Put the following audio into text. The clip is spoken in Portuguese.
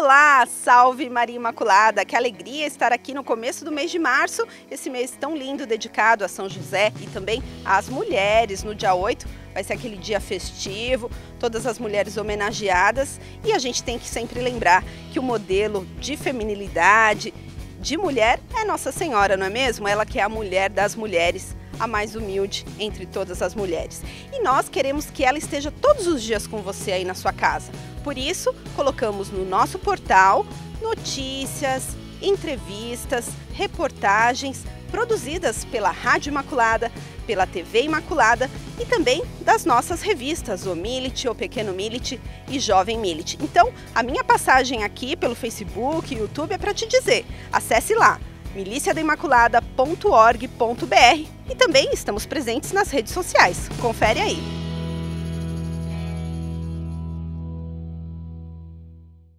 Olá, salve Maria Imaculada, que alegria estar aqui no começo do mês de março, esse mês tão lindo dedicado a São José e também às mulheres. No dia 8 vai ser aquele dia festivo, todas as mulheres homenageadas, e a gente tem que sempre lembrar que o modelo de feminilidade, de mulher, é Nossa Senhora, não é mesmo? Ela que é a mulher das mulheres, a mais humilde entre todas as mulheres. E nós queremos que ela esteja todos os dias com você aí na sua casa. Por isso, colocamos no nosso portal notícias, entrevistas, reportagens produzidas pela Rádio Imaculada, pela TV Imaculada e também das nossas revistas, o Milite, o Pequeno Milite e Jovem Milite. Então, a minha passagem aqui pelo Facebook e YouTube é para te dizer, acesse lá, miliciadaimaculada.org.br, e também estamos presentes nas redes sociais. Confere aí!